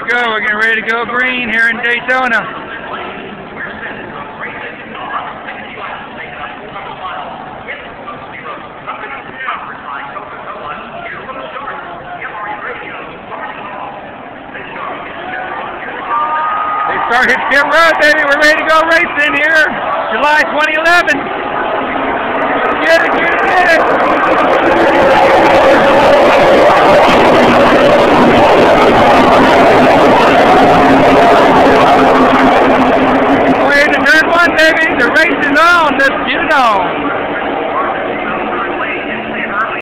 go. We're getting ready to go green here in Daytona. They started pit road, baby. We're ready to go racing here, July 2011. Get it, get it, get it.